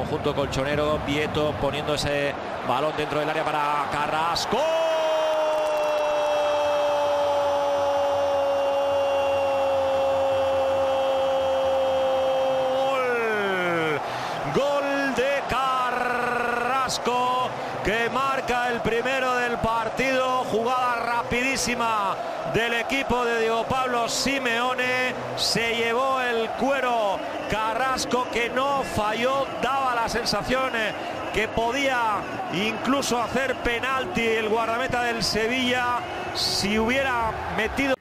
conjunto colchonero. Vieto poniendo ese balón dentro del área para Carrasco. Gol de Carrasco, que marca el primero del partido. Jugada rapidísima del equipo de Diego Pablo Simeone. Se llevó el cuero Carrasco, que no falló. Daba la sensación que podía incluso hacer penalti el guardameta del Sevilla si hubiera metido.